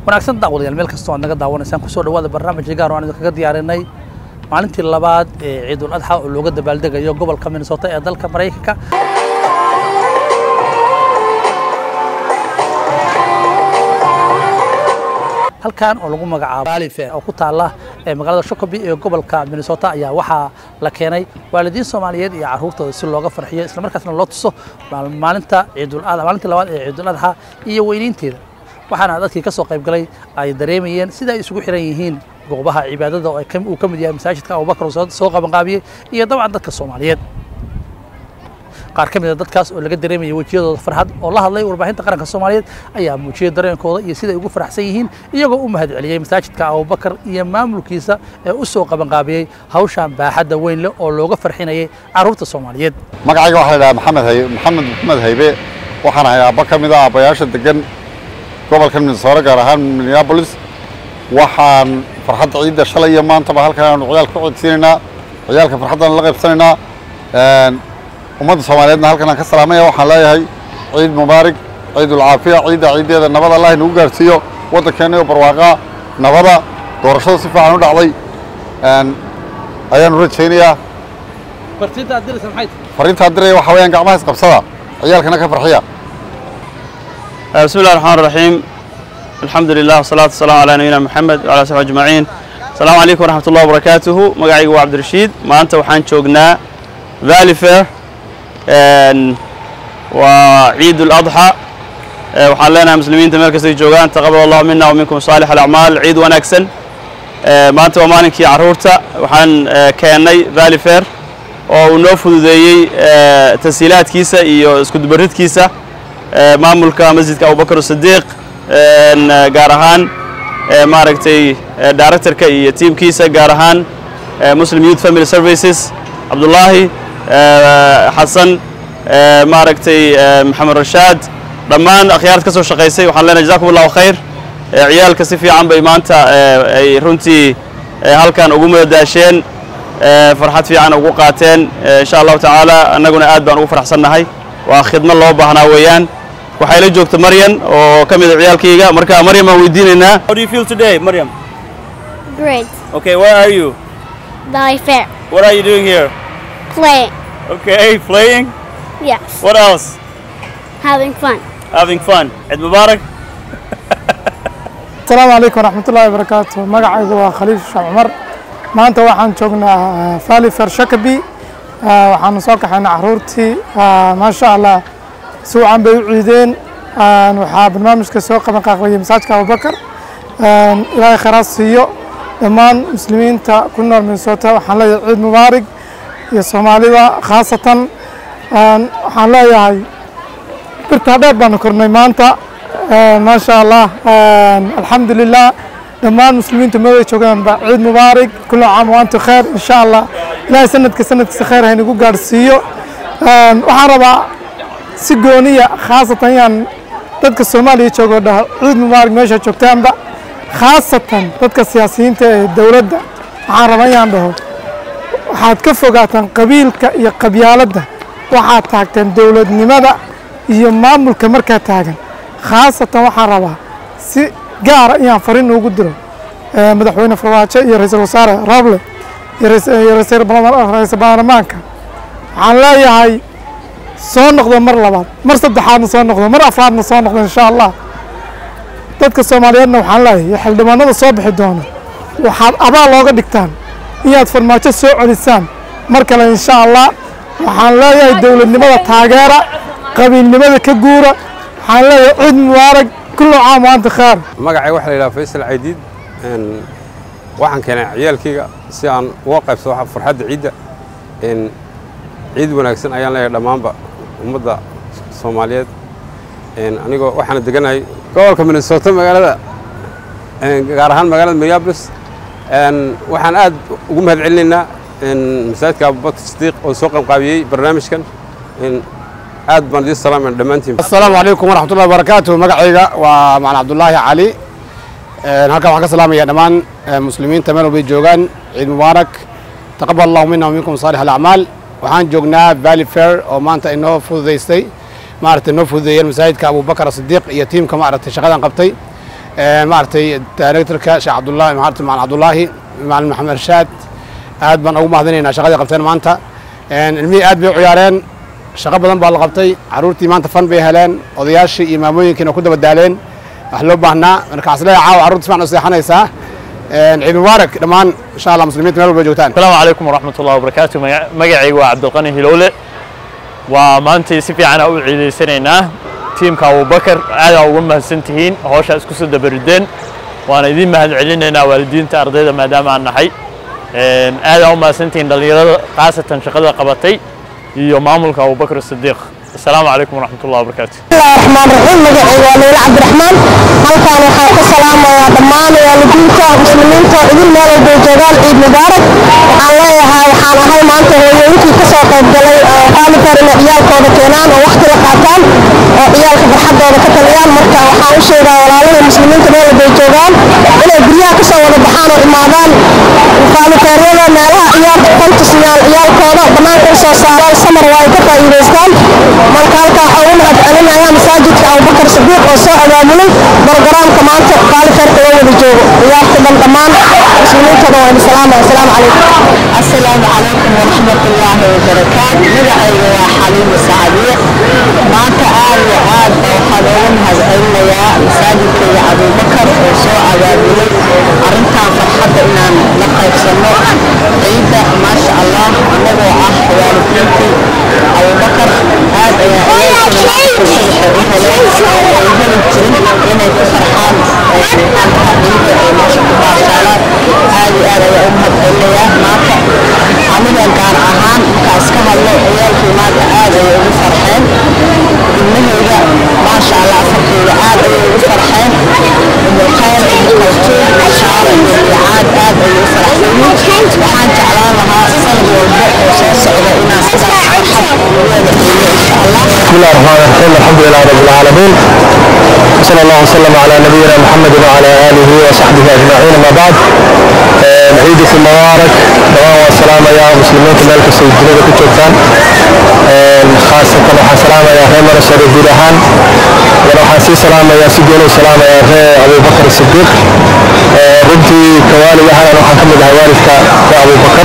wanaagsan daawadayaal meel kasta oo naga daawanaysaan ku soo dhawaada barnaamij gaar ah oo aan kaga diyaarinay maalintii labaad ee Ciidul Adha oo looga dabaaldegayo gobolka Minnesota ee dalka Mareykanka. halkan oo lagu magacaabo Valley Fair oo ku taala magaalada Shakopee ee gobolka Minnesota ayaa waxa la keenay waalidiin Soomaaliyeed iyo carruurtooda si looga farxiyo isla markaasna loo tuso maalinta Ciidul Adha maalintii labaad ee Ciidul Adha iyo weyniinteeda. waxaana dadkii ka soo qayb galay ay dareemayeen sida ay isugu xiran yihiin goobaha cibaadada oo uu ka mid yahay masaajidka Abubakar soo qaban qaabiyay iyo dabcan dadka Soomaaliyeed. qaar ka mid ah dadkaas oo laga dareemayay wajiyadooda farxad oo la hadlay warbaahinta qaranka Soomaaliyeed ayaa muujiyay dareenkooda iyo sida ay ugu faraxsan yihiin iyagoo u mahadceliyay masaajidka Abubakar iyo maamulkiisa ee u soo qaban qaabiyay hawshan baaxadda weyn leh oo looga farxinayay carruurta Soomaaliyeed. magacayga waxa la yiraahdaa maxamed haybe waxaan ahay aabba ka mid ah aabbayaasha degan gobolka Minnesota gaar ahaan Minneapolis. waxaan farxadda ciidda shalay iyo maantaba halkan aanu ciyaalka ku codsiinaynaa ciyaalka farxaddan la qaybsanaynaa ummadda Soomaaliyeedna halkan aan ka salaamaya waxaan leeyahay ciid mubaarak ciidul caafiya ciideeda nabad Allah inuu gaarsiiyo waddankeena iyo barwaaqa nabada doorashada si fiican u dhacday ayaan rajaynayaa. fariinta adiray waxa weeyaan gacmaha is qabsada ciyaalkana ka farxiya. بسم الله الرحمن الرحيم الحمد لله والصلاة والسلام على نبينا محمد وعلى آله أجمعين. السلام عليكم ورحمة الله وبركاته. مقعي عبد الرشيد ما أنت وحان شوقنا Valley Fair وعيد الأضحى وحان لنا مسلمين تمرك سيجوغان تقبل الله منا ومنكم صالح الأعمال عيد ونكسن ما أنت ومانك عرورتا وحان كياني Valley Fair ونوفو ذي تسهيلات كيسة اسكود بريد كيسة maamulka masjidka Abubakar Siddiq gaar ahaan maaragtay directorka iyo teamkiisa gaar ahaan Muslim Youth Family Services Abdullahi Hassan maaragtay Maxamed Rashad dhammaan akhyaarta ka soo shaqeysay waxaan leenahay jazakumullahu khayr. ciyaalka si fiican bay maanta ay runtii halkan ugu madadaasheen farxad fiican ugu qaateen insha Allah taala annaguna aad baan ugu faraxsanahay waa khidmad loo baahnaa weeyaan. waxay la joogto Maryam oo ka mid ah ciyaalkayga marka Maryam aan weydiinaynaa. How do you feel today, Maryam? Great. Okay, where are you? Valley Fair. What are you doing here? Playing. Okay, playing? Yes. What else? Having fun. Having fun. Eid Mubarak. السلام عليكم ورحمة الله وبركاته. magacaygu waa Khaliil Sheekh Umar. maanta waxaan joognaa Valley Fair Shakopee. waxaan soo kaxaynaa carruurtii ma sha Allah suucan bay u ciideen. waxaa barnaamijka soo qaban qaabiyay masaajidka Abubakar. ilaahay khayraad siiyo dhammaan muslimiinta ku nool Minnesota waxaan leeyahay ciid mubaarak iyo Soomaalida khaasatan waxaan leeyahay birta dheer baan kornay maanta ma sha Allah alxamdulillah dhammaan muslimiinta meel joogaan ba ciid mubaarak kullu caam wa antum khayr insha Allah ilaahay sanadkiisa khayr ha inagu gaarsiiyo. waxaan rabaa si gooniya khaasatan yaan dadka Soomaaliya joogo dhaho ciid mubaarak meesha joogtaanba khaasatan dadka siyaasiyiinta ee dawladda waxaan rabaa yaan dhaho waxaad ka fogaataan qabiilka iyo qabyaaladda waxaad taagteen dawladnimada iyo maamulka markaa taagan khaasatan waxaan rabaa si gaar ah inaan fariin ugu diro madaxweyne Farmaajo iyo ra'iisul wasaare Roble iyo ra'iisul baarlamaanka waxaan leeyahay soo noqdo mar labaad mar saddexaadna soo noqdo mar afraadna soo noqdo insha Allah. dadka Soomaaliyeedna waxaan leeyahay xildhibaanada soo bixi doona waxaad abaal looga dhigtaan inaad Farmaajo soo celisaan mar kale insha Allah. waxaan leeyahay dawladnimada taageera qabiilnimada ka guura waxaan leeyahay ciid mubaarak kullu caam wa antum khayr. magacayga waxa la yiraahdaa Faysal Caydiid waxaan keenay ciyaalkayga si aan uga qaybsado farxadda ciidda ciid wanaagsan ayaan leeyahay dhammaanba ummadda Soomaaliyeed. anigoo waxaan deganahay gobolka Minnesota magaalada gaar ahaan magaalada Minneapolis. waxaan aad ugu mahadcelinaynaa masaajidka Abubakar Siddiq oo soo qabanqaabiyay barnaamijkan aad baan idin salaamayn dhammaantiin. السلام عليكم ورحمة الله وبركاته. magacayga waa Macalin Cabdullaahi Cali. halkan waxaan ka salaamayaa dhammaan muslimiinta meel walba joogaan ciid mubaarak taqabbal Allahu minna wa minkum saalih al-a'maal. waxaan joognaa Valley Fair oo maanta inoo fududeystay maaragtay noo fududeeyeen masaajidka Abubakar Siddiq iyo tiimka maaragtay shaqadan qabtay maartay directorka Sheekh Cabdullaahi maartay Macalin Cabdullaahi Macalin Maxamed Rashaad aad baan ugu mahadinaynaa shaqada qabteen maanta ilmihii aad bay u ciyaareen shaqo badan baa la qabtay caruurtii maanta fan bay heleen odayaashii iyo maamooyinkiina ku daba daaleen wax loo baahnaa marka aslee caawa caruurta fiican u seexanaysaa ciid mubaarak dhammaan insha Allah muslimiinta meel walba joogtaan assalaamu calaykum waraxmatullahi wabarakaatuh magacaygu waa Cabdulqani Hilowle waa maanta si fiican u ciideysanaynaa tiimka Abubakar aad ugu mahadsantihiin hawsha isku soo dabarideen waana idin mahad celinaynaa waalidiinta ardayda maadaama aan nahay aad u mahadsantihiin dhalinyarada qaasatan shaqada qabatay iyo maamulka Abubakar Sidiiq السلام عليكم ورحمة الله وبركاته. بسم الله الرحمن الرحيم مجموعة وليل عبد الرحمن هل كان وحاك السلام يا ضمان يا لدينك مسلمين إذن مال الجوال عيد مبارك الله يها وحانا هاي ما أنت هو يمكن كسوق الجلي قالوا كارن عيال كودا كينان ووقت لقاتان عيال كبرحب ودا كتليان مركا وحاو شيدا ولا المسلمين مال الجوال إلى بريا كسوق البحان وإمادان وقالوا كارن مالها عيال كنت سيال عيال كودا ضمان كسوق سارة السمر وايكتا إيريستان marka waxaan u mahadcelinayaa masaajidka Abubakar Sidiiq oo soo abaabulay barnaamijka maanta qaalifarka oo wada joogo ciyaarta dhammaan muslimiinta oo salaam alaykum assalaamu alaykum wa rahmatullahi wa barakaatuh magacayga waa Xaliim Saadiye maanta aad waxaan ugu mahadcelinayaa masaajidka Abubakar oo soo abaabulay arrintan farxadda inaan la qaybsano ciida ma sha Allah anagoo ah waalidiintii Abubakar aad بسم الله الرحمن الرحيم الحمد لله رب العالمين صلى الله وسلم على نبينا محمد وعلى آله وصحبه أجمعين ما بعد عيدكم مبارك والسلام يا مسلمين ملك السيدين كتبتان خاصة وحا سلام يا هيمر الشريف ديرهان وحا سي سلام يا سيدين وسلام يا أبو بكر الصديق ربتي كوالي يحانا وحا كمد هوالك يا أبو بكر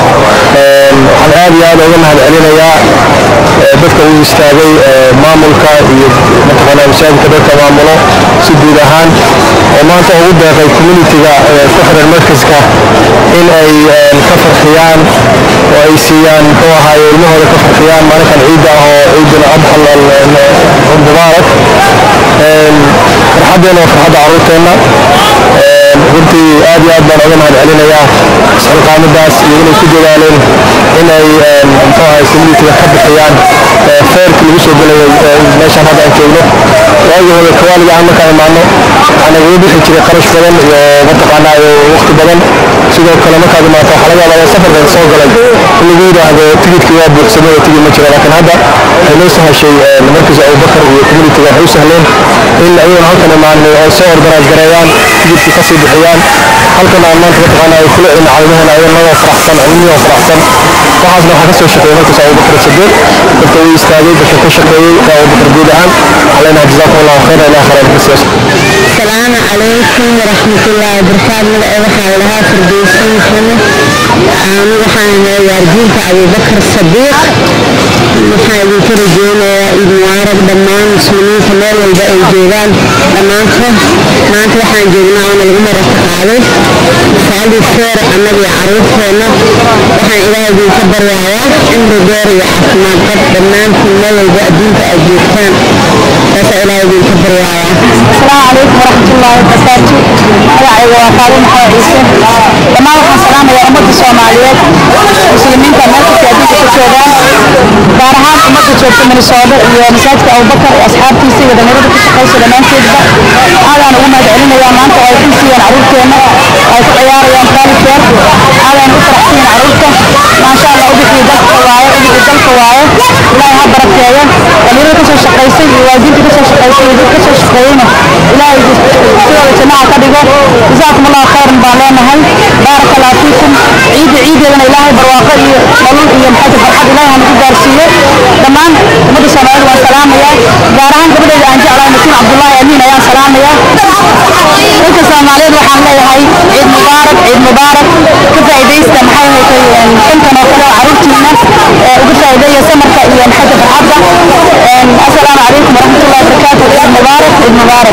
waxaan aad iyo aad uga mahadcelinayaa dadka uu istaagay maamulka iyo mataqaanaa masaajidka dadka maamulo si guud ahaan oo maanta ugu deeqay communitiga ku xiran markaska in ay ka farxiyaan oo ay siiyaan muxuu ahaaye ilmahooda ka farxiyaan maalinkan ciidda ah oo ciidul adxa mubaarak farxaddeena waa farxadda carruurteenna runtii aad iyo aad baan uga mahadcelinayaa isxilqaamadaas iyo inay ku dadaaleen inay muxuu ahaye communitiga ka bixiyaan feerka lagu soo gelayay meeshaan hadda aan joogno waagii hore kawaaliga aan markaan imaano waxaa nagaga bixi jiray qarash badan iyo mataqaanaa iyo waqti badan sidoo kale markaad imaato waxaa laga yaabaa safarkan soo galay in lagu yidhaahdo tigidkii waa buuxsamay oo tigid ma jiro laakiin hadda waxay noo sahashay markiisa Abubakar iyo communitiga waxay u sahleen in ayaguna halkan imaanay oo soo organize gareeyaan tigidkii kasii bixiyaan halkan aan maanta mataqaanaa ay kula celin caalamahan ayagoo faraxsan cilmiyoo faraxsan waxaasna waxaa kasoo shaqeeyay markiisa Abubakar Sidiiq dadka uu istaagay dadka ka shaqeeyey Abubakar guud ahaan علينا جزاكم الله خيرا إلى آخر القصص. السلام عليكم ورحمة الله وبركاته. وحنا لها فردوسي محمد وحنا يارجين أبو بكر الصديق وحنا يترجون عيد مبارك دمان مسلمين كمان والباقي الجيران دمانته مانت وحنا جينا عن العمر التقالي فعلي الخير النبي عروف هنا وحنا إلهي بيكبر وعيا عمر دوري وحكما قد دمان كمان والباقي الجيران بس إلهي بيكبر وعيا. السلام عليكم ورحمة الله وبركاته. magacayga waa Faadumo Maxamed Ciise dhammaan waxaan salaamayaa ummadda Soomaaliyeed muslimiinta meel kasta adduunka ka joogaan gaar ahaan ummadda joogta Minnesota iyo masaajidka Abubakar iyo asxaabtiisa iyo dhalinyarada ka shaqeysa dhammaanteedba aadaan ugu mahadcelinayaa maanta oo ay ku siiyeen carruurteena ay ku ciyaarayaan kaalifeer aadaan u faraxsan carruurta maasha Allah ubixii dalka waaye ilaahay ha barakeeyo dhalinyarada ka soo shaqeysay iyo waalidiinta ka soo shaqeysay iyo dadka ka soo shaqeeyayna ilaahay sidooda jamaca ka dhigo جزاكم الله خيرا بالله بارك الله فيكم عيد لنا إلهي برواقة ضلول إيا محاجة فرحات إلهي هم كدارسية دمان مدى سمعين والسلام يا جارهان قبل أن جعل المسيح عبد الله أمين يا سلام يا dadka Soomaaliyeed waxaan leeyahay ciid mubaarak ka faa'iideysta maxay haytay intan oo kale caruurtiina uga faa'iideeya samarka iyo xagga farxadda assalaamu calaykum waraxmatullaahi wabarakaatuh ciid mubaarak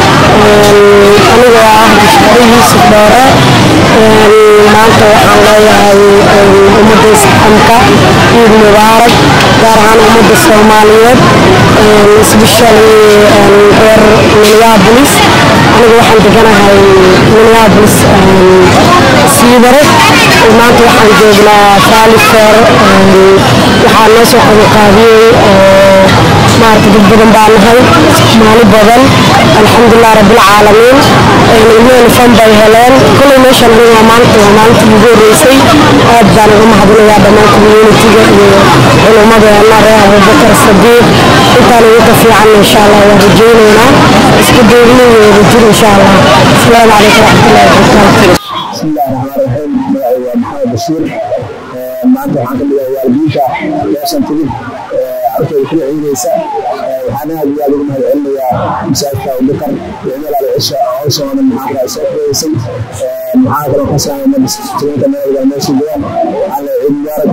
aniga Yusuf Doore maanta waxaan leeyahay ummadda islaamka ciid mubaarak gaar ahaan ummadda Soomaaliyeed especially reer Minneapolis aniga waxaan deganahay Minneapolis siidare maanta waxaan joognaa Valley Fair waxaan noo soo qabanqaabiyey oo maaragtay dad badan baan nahay maali badan alxamdulilah rabbil caalamiin ilmaheen fan bay heleen kulay meeshan aniga waa maalintii ugu horeysay aad baan uga mahadinayaa dhammaan communitiga iyo culumadeena reer Abubakar Sadiiq intaan ugu ka fiican insha allah waan rajaynaynaa isku duubni iyo rajin insha allah assalaamu calaykum waraxmatullaahi wabarakaatuh بسم الله الرحمن الرحيم محمد بشير maanta waxaan ka dhigaa waalidiinta meeshan timid arkay kula ciidaysa waxaan aad iyo aad ugu mahadcelinayaa masaajidka Abubakar iyo meel ala cisha hawshan maxaa ka soo qoysay maxaa kaloo ka sameeyay masjidka meel meesha deegaan ala ciid mubaarak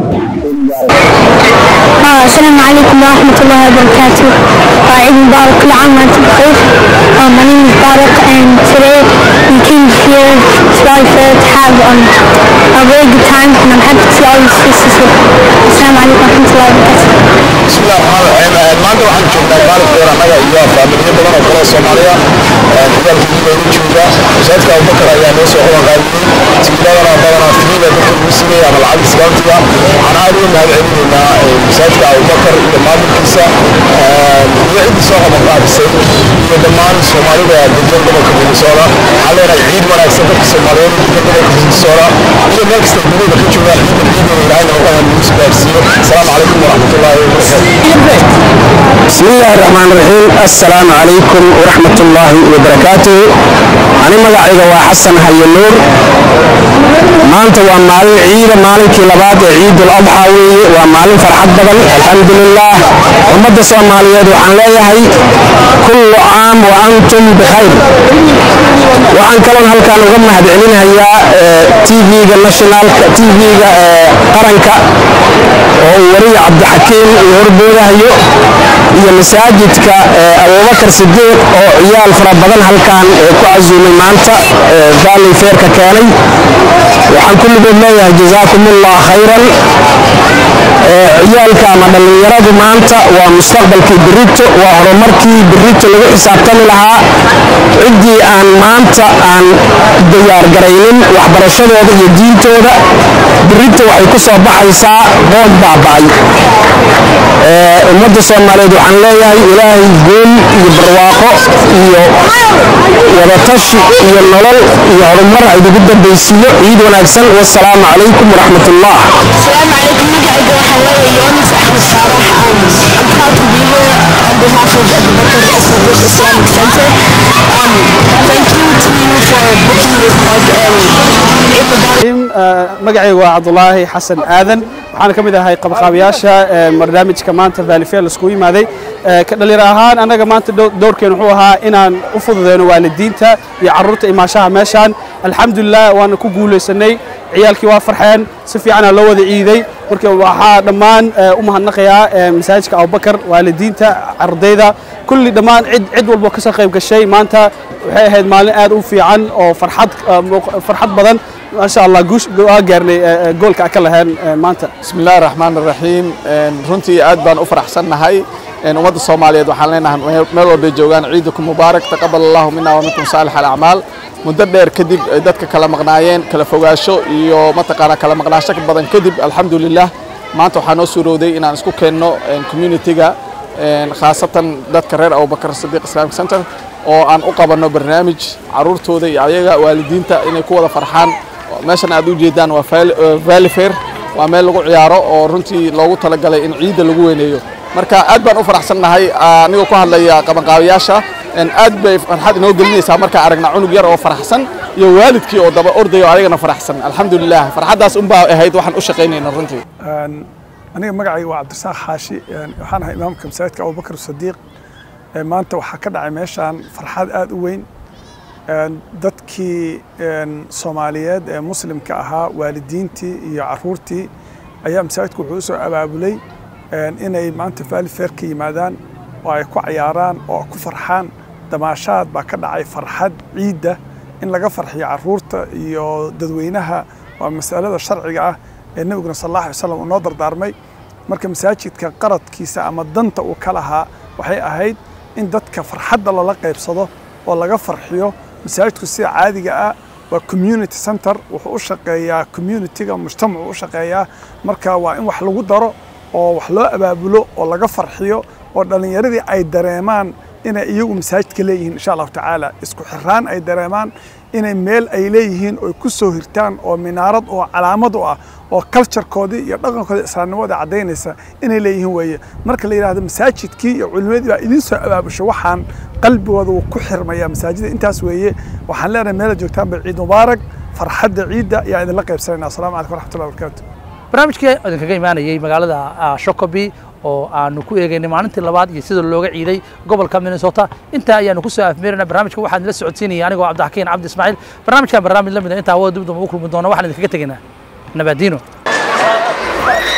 السلام عليكم ورحمة الله وبركاته. عيد مبارك كل عام وأنتم بخير. My name is Barak and today we came here to Valley Fair to have a very good time and I'm happy to see all these faces here. السلام عليكم ورحمة الله وبركاته. بسم الله الرحمن الرحيم maanta waxaan joognaa Valley Fair anaga iyo faamilyo badan oo kala Soomaaliya dadkii way u joogaa masaajidka Abubakar ayaa noo soo qabanqaabiyey tiiladana badan filimada dadka ugu siiyay ama lacag iskaantiga waxaan aad ugu mahadcelinaynaa masaajidka Abubakar iyo maamulkiisa iyo cid soo qabanqaabisay iyo dhammaan Soomaalida degan gobolka Minnesota waxaan leenahay ciid wanaagsan dadka Soomaaliyeed degan gobolka Minnesota iyo meel kasta dunida ka jooga ciidda ilaahay oo aan ugu gaarsiiyo assalaamu calaykum waraxmatullaahi wabarakaatuh بسم الله الرحمن الرحيم السلام عليكم ورحمة الله وبركاته أنا مقعد وحسن هاي النور maanta waa maalin ciid maalinkii labaad ee ciid al-adha weeye waa maalin farxad badan alxamdulillah ummadda Soomaaliyeed waxaan leeyahay kullu aam wa antum bikhayr waxaan kaloo halkaan uga mahadcelinayaa TV-ga nationalka TV-ga qaranka oo wariye Cabdixakiim iyo horboodahayo iyo masaajidka Abubakar Sadiiq oo ciyaal fara badan halkaan ku casuumay maanta Valley Fair ka keenay waxaan kullu leeyahay jazakumullahu khayran ciyaalka ama dhalinyaradu maanta waa mustaqbalkii berrito waa horumarkii berrito lagu xisaabtami lahaa cidii aan maanta aan diyaar garaynin waxbarashadooda iyo diintooda berrito waxay ku soo baxaysaa qoon baaba'ay ummadda Soomaaliyeed waxaan leeyahay ilaahay guul iyo barwaaqo iyo wadatashi iyo nolol iyo horumar ay ugu dambaysiiyo ciid wanaagsan wassalaamu calaykum waraxmatullah السلام عليكم مقعد وحوالي يونس أحمد صالح I'm proud to be here on behalf of the Abubakar Sadiq Islamic Center. Thank you to you for booking this magacaygu waa Cabdullaahi Xasan Aadan waxaan ka mid ahay qabqaabiyaasha barnaamijka maanta Valley Fair la isku yimaaday ka dhalinyaro ahaan anaga maanta doorkeen wuxuu ahaa inaan u fududeyno waalidiinta iyo carruurta imaashaha meeshaan alxamdulillah waan ku guuleysanay ciyaalkii waa farxeen si fiican loo wada ciiday markii waxaa dhammaan u mahadnaqayaa masaajidka Abubakar waalidiinta ardayda kulli dhammaan cid walba ka soo qayb gashay maanta waxay ahayd maalin aad u fiican oo farxad badan ما شاء الله جوش قارني جول كأكلها مانتا بسم الله الرحمن الرحيم رنتي أدبان أفرح سنة هاي ومد الصومالية وحالنا ملو بيجوان عيدكم مبارك تقبل الله منا ومنكم صالح الأعمال مدبر كذب دتك كلام مغنايين كلا فوقاشو يو متقارا كلام مغناشك بدن كذب الحمد لله ما أنتو حنوسرو دي إن أنسكو كنو كوميونيتيجا خاصة دتك رير أو بكر الصديق إسلامك سنتر أو أن أقبلنا برنامج عرورتو دي عيجا والدين تا إن يكون فرحان meeshan aad u jeedaan waa Valley Fair waa meel lagu ciyaaro oo runtii loogu talagalay in ciid lagu weyneeyo marka aad baan u faraxsanahay aniga ku hadlaya qabanqaabiyaasha in aad bay farxad inoo gelinaysaa marka aragna cunug yar oo faraxsan iyo waalidkii oo daba ordayo ayagana faraxsan alxamdulillah farxadaas baa ahayd waxaan u shaqeynayna runtii aniga magacaygu waa Cabdirasaaq Xaashi waxaan ahay imaamka masaajidka Abubakar Sadiiq maanta waxa ka dhacay meeshan farxad aad u weyn dadkii Soomaaliyeed ee muslimka ahaa waalidiintii iyo caruurtii ayaa masaajidku wuxuu soo abaabulay inay maanta Valley Fair ka yimaadaan oo ay ku ciyaaraan oo ku farxaan damaashaad baa ka dhacay farxad ciida in laga farxiyo caruurta iyo dadweynaha waa mas'alada sharciga ah ee Nabiga sallallahu alayhi wasallam uu noo dardaarmay marka masaajidka qaradkiisa ama danta uu ka lahaa waxay ahayd in dadka farxadda lala qaybsado oo laga farxiyo masaajidku sida caadiga ah waa community center wuxuu u shaqeeyaa community-ga mujtamacu u shaqeeyaa marka waa in wax lagu daro oo wax loo abaabulo oo laga farxiyo oo dhalinyaradii ay dareemaan inay iyagu masaajidka leeyihiin insha Allah tacaala isku xiraan ay dareemaan inay meel ay leeyihiin oo ku soo hirtaan oo minaarad oo calaamad u ah oo culture-koodii iyo dhaqankoodii islaamnimada cadeynaysa inay leeyihiin weeye marka la yiraahdo masaajidkii iyo culimadii baa idin soo abaabusho waxaan qalbigooda uu ku xirmaya masaajida intaas weeye waxaan leenahay meel joogtaan ba ciid mubaarak farxadda ciida ayaa idin la qaybsanayna assalaamu calaykum waraxmatullahi wabarakaatuh barnaamijkii idin kaga imaanayay magaalada Shakopee oo aanu ku eegaynay maalintii labaad iyo sida looga ciiday gobolka Minnesota inta ayaanu ku soo afmeerinay barnaamijka waxaan la socodsiinayay anigoo Cabdixakiin Cabdi Ismaaciil barnaamijkan barnaamij la mid ah inta wada dib u kulmi doona waxaan idin kaga tageynaa nabadino